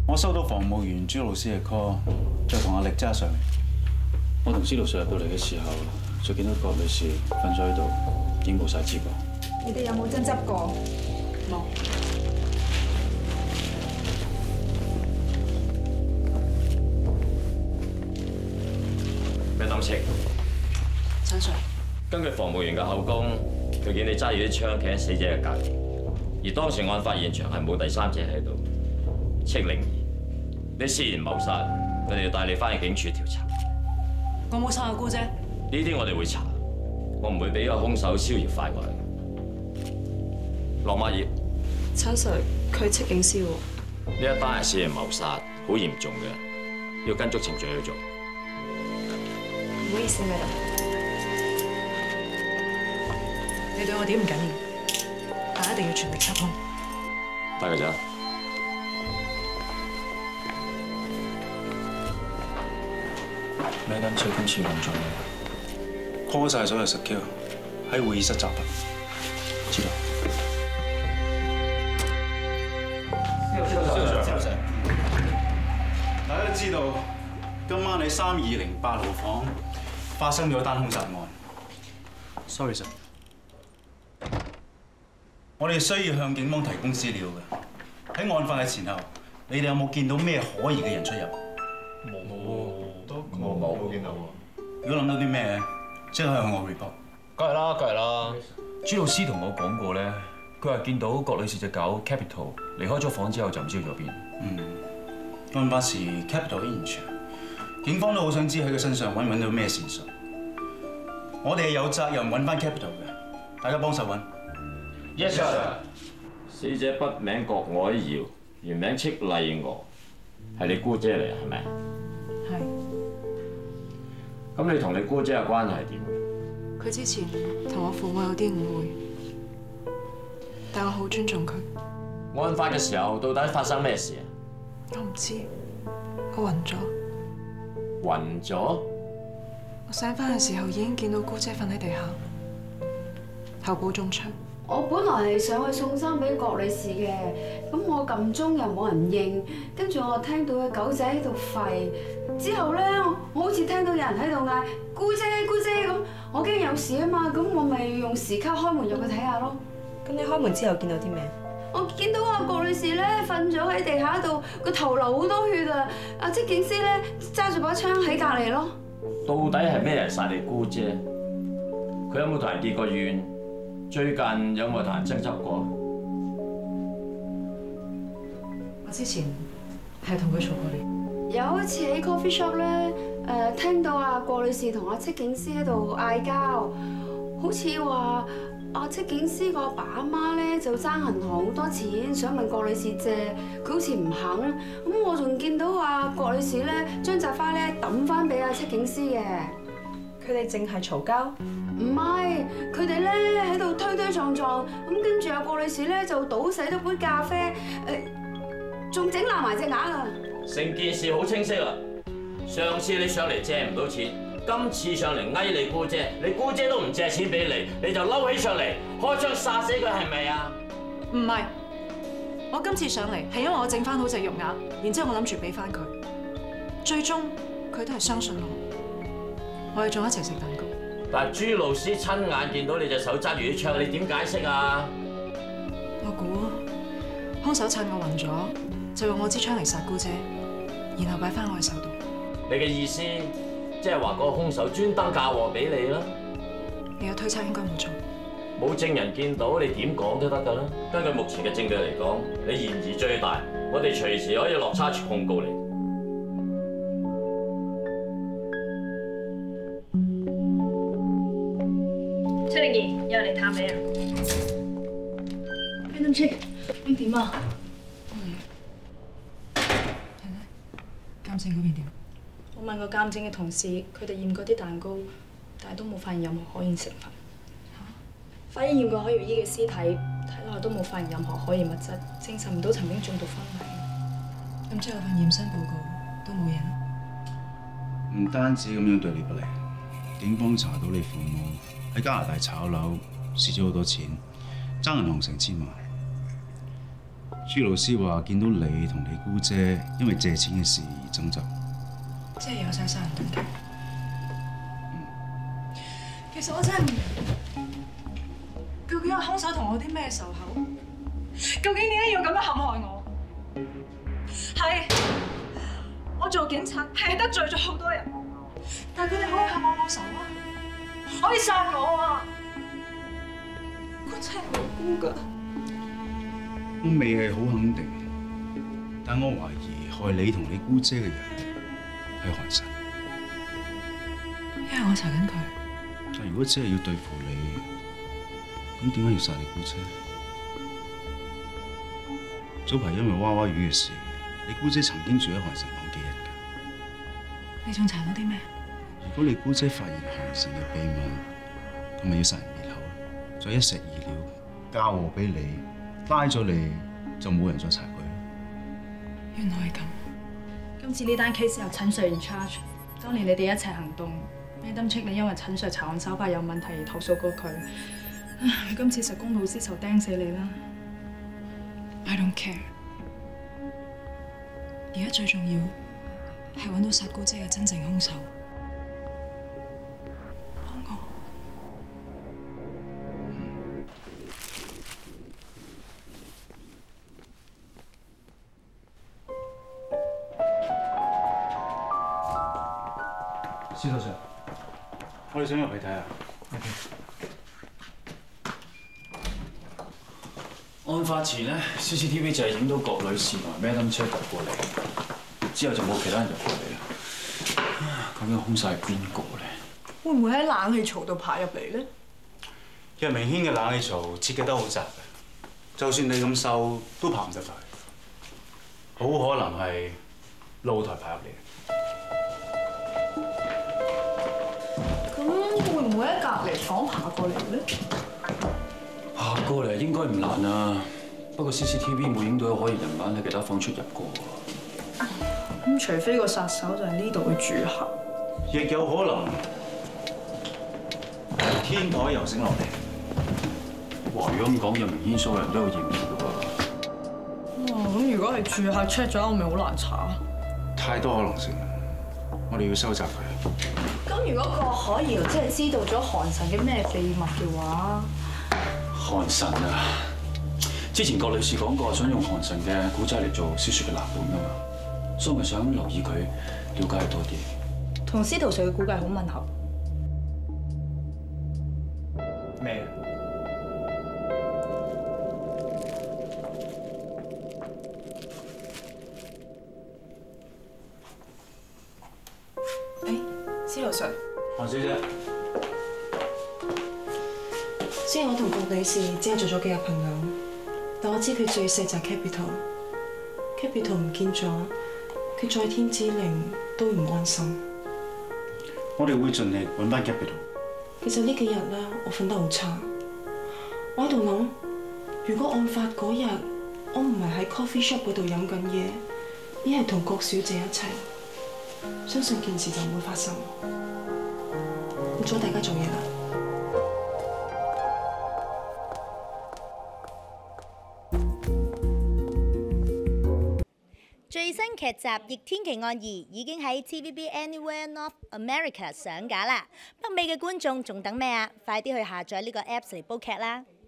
我收到防務員朱老師嘅 call， 再同阿力揸上嚟。我同司徒 Sir 入到嚟嘅時候，就見到郭女士瞓咗喺度，已經冇晒知覺。 你哋有冇爭執過？冇。 咩諗清？ 陳 Sir， 根據防務員嘅口供，佢見你揸住啲槍企喺死者嘅隔離，而當時案發現場係冇第三者喺度。戚靈兒，你涉嫌謀殺，佢哋要帶你翻去警署調查。 我冇殺阿姑姐。 呢啲我哋會查，我唔會俾個兇手逍遙快外。落馬葉， 陳 Sir， 佢戚警司喎。 呢一單係涉嫌謀殺，好嚴重嘅，要跟足程序去做。 唔好意思，Madam。你對我點唔緊要，但一定要全力緝兇。 得㗎咋？ 咩單車今次隆重，call 晒所有 secure 喺會議室集合，知道？大家都知道，今晚喺3208號房發生咗一單兇殺案。Sorry sir， 我哋需要向警方提供資料嘅。喺案發嘅前後，你哋有冇見到咩可疑嘅人出入？ 我冇見到喎。 如果諗到啲咩，即刻向我 report。 梗係啦，梗係啦。朱老師同我講過咧，佢話見到郭女士隻狗 Capital 離開咗房之後就唔知去咗邊。 案發時 Capital 喺現場，警方都好想知喺佢身上揾唔揾到咩線索。我哋係有責任揾翻 Capital 嘅，大家幫手揾。 Yes sir。死者筆名郭藹瑤，原名戚麗娥，係你姑姐嚟係咪？ 係。 咁你同你姑姐嘅關係係點？ 佢之前同我父母有啲誤會，但我好尊重佢。 案發嘅時候到底發生咩事啊？ 我唔知，我暈咗。 暈咗？ 我醒返嘅時候已經見到姑姐瞓喺地下，頭部中槍。 我本來係上去送衫俾郭女士嘅，咁我撳鐘又冇人應，跟住我聽到個狗仔喺度吠，之後咧我好似聽到有人喺度嗌姑姐姑姐咁，我驚有事啊嘛，咁我咪用時卡開門入去睇下咯。 咁你開門之後見到啲咩？ 我見到阿郭女士咧瞓咗喺地下度，個頭流好多血啊！阿戚警司咧揸住把槍喺隔離咯。 到底係咩人殺你姑姐？佢有冇同人結過怨？最近有冇同人爭執過？ 我之前係同佢嘈過你。 有一次喺 coffee shop 咧，聽到阿郭女士同阿戚警司喺度嗌交，好似話阿戚警司個阿爸阿媽咧就爭銀行好多錢，想問郭女士借，佢好似唔肯。咁我仲見到阿郭女士咧將扎花咧抌翻俾阿戚警司嘅。 佢哋淨係嘈交？ 唔係，佢哋咧喺度推推撞撞，咁跟住阿郭女士咧就倒瀉咗杯咖啡，仲整爛埋隻牙啊！ 成件事好清晰啦。上次你上嚟借唔到錢，今次上嚟呓你姑姐，你姑姐都唔借錢俾你，你就嬲起上嚟開槍殺死佢係咪啊？ 唔係，我今次上嚟係因為我整翻好隻肉鴨，然之後我諗住俾翻佢，最終佢都係相信我哋仲一齊食蛋糕。 但係朱老師親眼見到你隻手揸住啲槍，你點解釋啊？ 我估兇手趁我暈咗，就用我支槍嚟殺姑姐，然後擺翻我嘅手度。 你嘅意思即係話嗰個兇手專登嫁禍俾你啦？ 你嘅推測應該冇錯。 冇證人見到，你點講都得㗎啦。根據目前嘅證據嚟講，你嫌疑最大，我哋隨時可以落差處控告你。 戚靈兒，有人嚟探你啊 ！Madam Chick， 咁點啊？ 鑑證嗰邊點？ 我問過鑑證嘅同事，佢哋驗過啲蛋糕，但係都冇發現任何可疑成分。法醫驗過許耀伊嘅屍體，睇落都冇發現任何可疑物質，證實唔到曾經中毒昏迷。 咁即係我份驗身報告都冇嘢啦。 唔單止咁樣對你不利，警方查到你父母喺加拿大炒樓，蝕咗好多錢，爭銀行成千萬。 朱老師話見到你同你姑姐因為借錢嘅事而爭執， 即係有晒殺人動機。其實我真係唔明，究竟個兇手同我有啲咩仇口？究竟點解要咁樣陷害我？係，我做警察係得罪咗好多人，但係佢哋可以向我報仇啊，可以殺我啊！我真係無辜㗎。 我未係好肯定，但我懷疑害你同你姑姐嘅人係韓神。 因為我查緊佢。 但如果真係要對付你，咁點解要殺你姑姐？早排因為娃娃魚嘅事，你姑姐曾經住喺韓神房幾日㗎。 你仲查到啲咩？ 如果你姑姐發現韓神嘅秘密，咁咪要殺人滅口，再一石二鳥，交禍俾你，拉咗你就冇人再查佢。 原來係咁。 今次呢單 case 由陳 Sir in charge， 當年你哋一齊行動，Madam Chick 你因為陳 Sir 查案手法有問題而投訴過佢，唉，今次實公老師就釘死你啦。 I don't care。而家最重要係揾到殺姑姐嘅真正兇手。幫我。 司徒 Sir， 我哋想入去睇下。案發前咧 ，CCTV 就係影到郭女士同埋 Madam Chick 入過嚟，之後就冇其他人入過嚟啦。究竟兇手係邊個咧？ 會唔會喺冷氣槽度爬入嚟咧？ 日明軒嘅冷氣槽設計得好窄嘅，就算你咁瘦都爬唔得入去，好可能係露台爬入嚟。 咁會唔會喺隔離房爬過嚟咧？ 爬過嚟應該唔難啊，不過 CCTV 冇影到有可疑人物喺其他房出入過。 咁除非個殺手就係呢度嘅住客， 亦有可能天台又升落嚟。哇！如果咁講，日明軒所有人都有嫌疑嘅喎。 哇！咁如果係住客 check 咗，我咪好難查。 太多可能性，我哋要收集佢。 咁如果個可疑真係知道咗韓神嘅咩秘密嘅話， 韓神啊！之前郭女士講過，想用韓神嘅古仔嚟做小説嘅藍本㗎嘛，所以我咪想留意佢，了解多啲。 同司徒 Sir 嘅估計好吻合。 咩？ 司徒 Sir， 韓小姐， 雖然我同郭女士只係做咗幾日朋友，但我知佢最錫就係 Capital 唔見咗，佢在天之靈都唔安心。 我哋會盡力揾翻 Capital。 其實呢幾日咧，我瞓得好差。我喺度諗，如果案發嗰日我唔係喺 coffee shop 嗰度飲緊嘢，而係同郭小姐一齊，相信件事就唔會發生。唔阻大家做嘢啦。 最新劇集《逆天奇案2》已經喺 TVB Anywhere North America 上架啦！北美嘅觀眾仲等咩啊？快啲去下載呢個 Apps 嚟煲劇啦！